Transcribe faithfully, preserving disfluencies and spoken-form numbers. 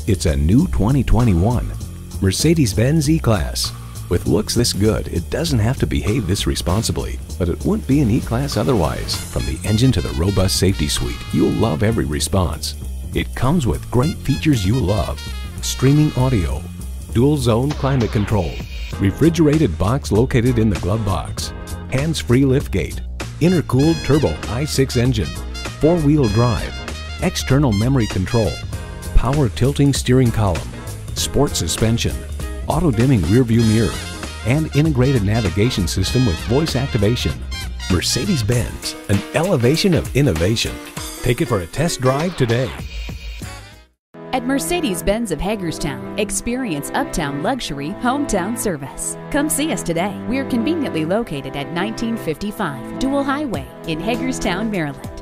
It's a new twenty twenty-one Mercedes-Benz E-Class. With looks this good, it doesn't have to behave this responsibly, but it wouldn't be an E-Class otherwise. From the engine to the robust safety suite, you'll love every response. It comes with great features you love: streaming audio, dual zone climate control, refrigerated box located in the glove box, hands-free liftgate, intercooled turbo I six engine, four-wheel drive, external memory control, power tilting steering column, sport suspension, auto-dimming rear-view mirror, and integrated navigation system with voice activation. Mercedes-Benz, an elevation of innovation. Take it for a test drive today. At Mercedes-Benz of Hagerstown, experience uptown luxury, hometown service. Come see us today. We're conveniently located at nineteen fifty-five Dual Highway in Hagerstown, Maryland.